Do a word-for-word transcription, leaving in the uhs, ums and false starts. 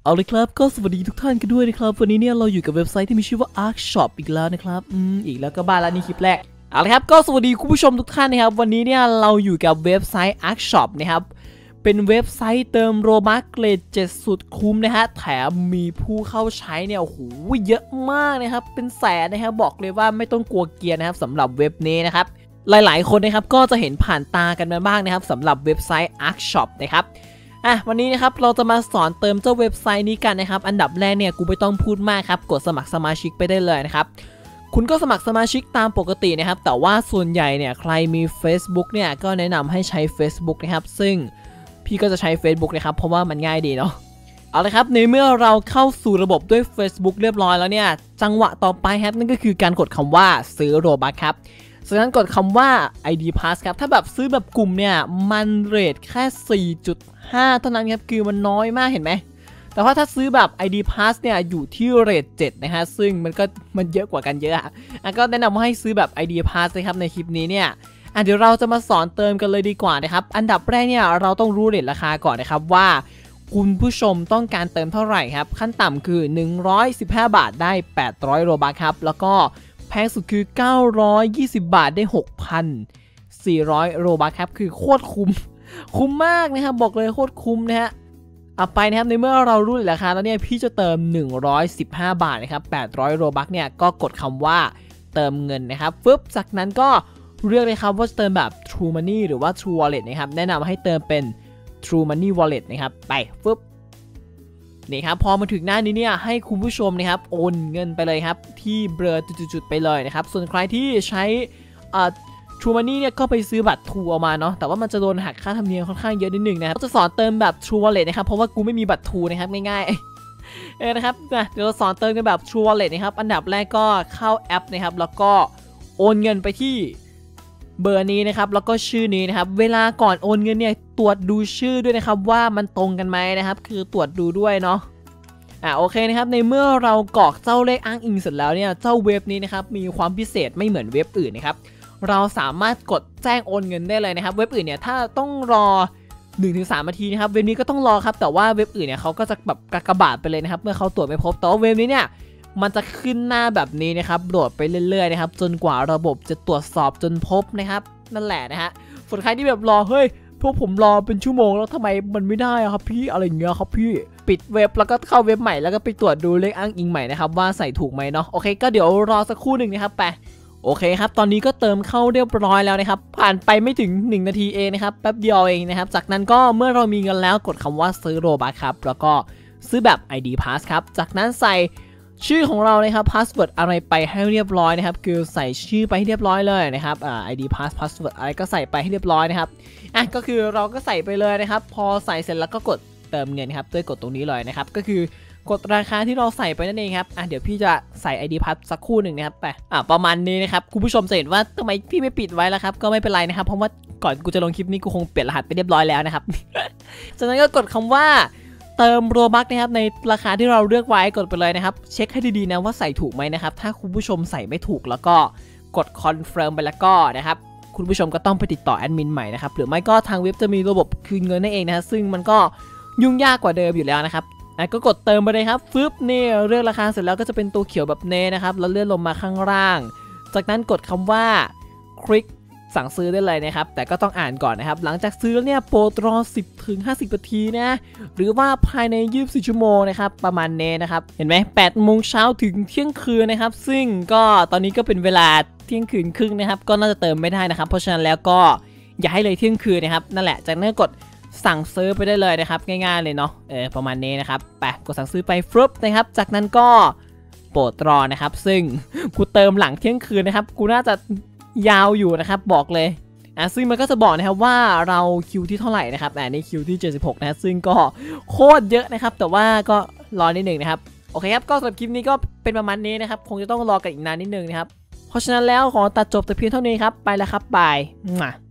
เอาเลยครับก็สวัสดีทุกท่านกันด้วยนะครับวันนี้เนี่ยเราอยู่กับเว็บไซต์ที่มีชื่อว่า Ark Shop อีกแล้วนะครับอืมอีกแล้วก็บ้านแล้วนี่คลิปแรกเอาเลยครับก็สวัสดีคุณผู้ชมทุกท่านนะครับวันนี้เนี่ยเราอยู่กับเว็บไซต์ Ark Shop นะครับเป็นเว็บไซต์เติมโรบัคเกรดเจ็ดสุดคุ้มนะฮะแถมมีผู้เข้าใช้เนี่ยโอ้โหเยอะมากนะครับเป็นแสนนะครับบอกเลยว่าไม่ต้องกลัวเกียร์นะครับสำหรับเว็บนี้นะครับหลายๆคนนะครับก็จะเห็นผ่านตากันมาบ้างนะครับสำหรับเว็บไซต์ Ark Shop นะครับอ่ะวันนี้นะครับเราจะมาสอนเติมเจ้าเว็บไซต์นี้กันนะครับอันดับแรกเนี่ยกูไม่ต้องพูดมากครับกดสมัครสมาชิกไปได้เลยนะครับคุณก็สมัครสมาชิกตามปกตินะครับแต่ว่าส่วนใหญ่เนี่ยใครมี Facebook เนี่ยก็แนะนำให้ใช้ Facebook นะครับซึ่งพี่ก็จะใช้ Facebook นะครับเพราะว่ามันง่ายดีเนาะเอาละครับในเมื่อเราเข้าสู่ระบบด้วย Facebook เรียบร้อยแล้วเนี่ยจังหวะต่อไปครับนั่นก็คือการกดคำว่าซื้อโรบัคครับฉะนั้นกดคำว่า ไอ ดี Pass ครับถ้าแบบซื้อแบบกลุ่มเนี่ยมันเรทแค่ สี่จุดห้า เท่านั้นครับคือมันน้อยมากเห็นไหมแต่ว่าถ้าซื้อแบบ ไอ ดี Pass เนี่ยอยู่ที่เรทเจ็ดนะฮะซึ่งมันก็มันเยอะกว่ากันเยอะอ่ะก็แนะนำให้ซื้อแบบ ไอ ดี Pass นะครับในคลิปนี้เนี่ยอ่ะเดี๋ยวเราจะมาสอนเติมกันเลยดีกว่านะครับอันดับแรกเนี่ยเราต้องรู้เรทราคาก่อนนะครับว่าคุณผู้ชมต้องการเติมเท่าไหร่ครับขั้นต่ำคือหนึ่งร้อยสิบห้าบาทได้แปดร้อยโรบัคครับแล้วก็แพงสุดคือเก้าร้อยยี่สิบบาทได้ หกพันสี่ร้อย โรบัคครับคือโคตรคุ้มคุ้มมากนะครับบอกเลยโคตรคุ้มนะฮะเอาไปนะครับในเมื่อเรารู้ราคาแล้วเนี่ยพี่จะเติมหนึ่งร้อยสิบห้าบาทนะครับแปดร้อยโรบัคเนี่ยก็กดคำว่าเติมเงินนะครับฟึบจากนั้นก็เลือกเลยครับว่าจะเติมแบบ True Money หรือว่า True Wallet นะครับแนะนำให้เติมเป็น True Money Wallet นะครับไปฟึบนี่ครับพอมาถึงหน้านี้เนี่ยให้คุณผู้ชมนะครับโอนเงินไปเลยครับที่เบลอจุดๆไปเลยนะครับส่วนใครที่ใช้อ่า True Money เนี่ยก็ไปซื้อบัตร True ออกมาเนาะแต่ว่ามันจะโดนหักค่าธรรมเนียมค่อนข้างเยอะนิดนึงนะครับจะสอนเติมแบบ True Wallet นะครับเพราะว่ากูไม่มีบัตร True นะครับง่ายๆเออนะครับเดี๋ยวเราสอนเติมกันแบบ True Wallet นะครับอันดับแรกก็เข้าแอปนะครับแล้วก็โอนเงินไปที่เบอร์นี้นะครับแล้วก็ชื่อนี้นะครับเวลาก่อนโอนเงินเนี่ยตรวจดูชื่อด้วยนะครับว่ามันตรงกันไหมนะครับคือตรวจดูด้วยเนาะอ่าโอเคนะครับในเมื่อเรากรอกเจ้าเลขอ้างอิงเสร็จแล้วเนี่ยเจ้าเว็บนี้นะครับมีความพิเศษไม่เหมือนเว็บอื่นนะครับเราสามารถกดแจ้งโอนเงินได้เลยนะครับเว็บอื่นเนี่ยถ้าต้องรอ หนึ่งถึงสาม นาทีนะครับเว็บนี้ก็ต้องรอครับแต่ว่าเว็บอื่นเนี่ยเขาก็จะแบบกากบาทไปเลยนะครับเมื่อเขาตรวจไม่พบแต่ว่าเว็บนี้เนี่ยมันจะขึ้นหน้าแบบนี้นะครับโหลดไปเรื่อยๆนะครับจนกว่าระบบจะตรวจสอบจนพบนะครับนั่นแหละนะฮะส่วนใครที่แบบรอเฮ้ยพวกผมรอเป็นชั่วโมงแล้วทำไมมันไม่ได้ครับพี่อะไรเงี้ยครับพี่ปิดเว็บแล้วก็เข้าเว็บใหม่แล้วก็ไปตรวจดูเลขอ้างอิงใหม่นะครับว่าใส่ถูกไหมเนาะโอเคก็เดี๋ยวรอสักครู่หนึ่งนะครับไปโอเคครับตอนนี้ก็เติมเข้าเรียบร้อยแล้วนะครับผ่านไปไม่ถึงหนึ่งนาทีเองนะครับแป๊บเดียวเองนะครับจากนั้นก็เมื่อเรามีเงินแล้วกดคำว่าซื้อโรบัคครับแล้วก็ซื้อแบบ ไอ ดี Pass ครับจากนั้นใส่ชื่อของเรานะครับพาสเวิร์ดอะไรไปให้เรียบร้อยนะครับคือใส่ชื่อไปให้เรียบร้อยเลยนะครับอ่า ไอ ดี Pass พาสเวิร์ดอะไรก็ใส่ไปให้เรียบร้อยนะครับอ่ะก็คือเราก็ใส่ไปเลยนะครับพอใส่เสร็จแล้วก็กดเติมเงินครับด้วยกดตรงนี้เลยนะครับก็คือกดราคาที่เราใส่ไปนั่นเองครับอ่ะเดี๋ยวพี่จะใส่ ไอ ดี Pass สักครู่หนึ่งนะครับไปอ่ะประมาณนี้นะครับคุณผู้ชมจะเห็นว่าทำไมพี่ไม่ปิดไว้แล้วครับก็ไม่เป็นไรนะครับเพราะว่าก่อนกูจะลงคลิปนี้กูคงเปลี่ยนรหัสไปเรียบร้อยแล้วนะครับ จากนั้นก็กดคำว่าเติมโรบัคนะครับในราคาที่เราเลือกไว้กดไปเลยนะครับเช็คให้ดีๆนะว่าใส่ถูกไหมนะครับถ้าคุณผู้ชมใส่ไม่ถูกแล้วก็กดคอนเฟิร์มไปแล้วก็นะครับคุณผู้ชมก็ต้องไปติดต่อแอดมินใหม่นะครับหรือไม่ก็ทางเว็บจะมีระบบคืนเงินนั่นเองนะซึ่งมันก็ยุ่งยากกว่าเดิมอยู่แล้วนะครับก็กดเติมไปเลยครับฟึบนี่เลือกราคาเสร็จแล้วก็จะเป็นตัวเขียวแบบเนนะครับแล้วเลื่อนลงมาข้างล่างจากนั้นกดคำว่าคลิกสั่งซื้อได้เลยนะครับแต่ก็ต้องอ่านก่อนนะครับหลังจากซื้อแล้วเนี่ยโปรดรอ สิบถึงห้าสิบ นาทีนะหรือว่าภายในยี่สิบสี่ชั่วโมงนะครับประมาณนี้นะครับเห็นไหมแปดโมงเช้าถึงเที่ยงคืนนะครับซึ่งก็ตอนนี้ก็เป็นเวลาเที่ยงคืนครึ่งนะครับก็น่าจะเติมไม่ได้นะครับเพราะฉะนั้นแล้วก็อย่าให้เลยเที่ยงคืนนะครับนั่นแหละจากนั้นกดสั่งซื้อไปได้เลยนะครับง่ายๆเลยเนาะเออประมาณนี้นะครับไปกดสั่งซื้อไปฟลุปนะครับจากนั้นก็โปรดรอนะครับซึ่งกูเติมหลังเที่ยงคืนนะครับกูน่าจะยาวอยู่นะครับบอกเลยอ่ะซึ่งมันก็จะบอกนะครับว่าเราคิวที่เท่าไหร่นะครับอ่านี่คิวที่เจ็ดสิบหกนะซึ่งก็โคตรเยอะนะครับแต่ว่าก็รอนิดหนึ่งนะครับโอเคครับก็สำหรับคลิปนี้ก็เป็นประมาณนี้นะครับคงจะต้องรอกันอีกนานนิดนึงนะครับเพราะฉะนั้นแล้วขอตัดจบแต่เพียงเท่านี้ครับไปแล้วครับบาย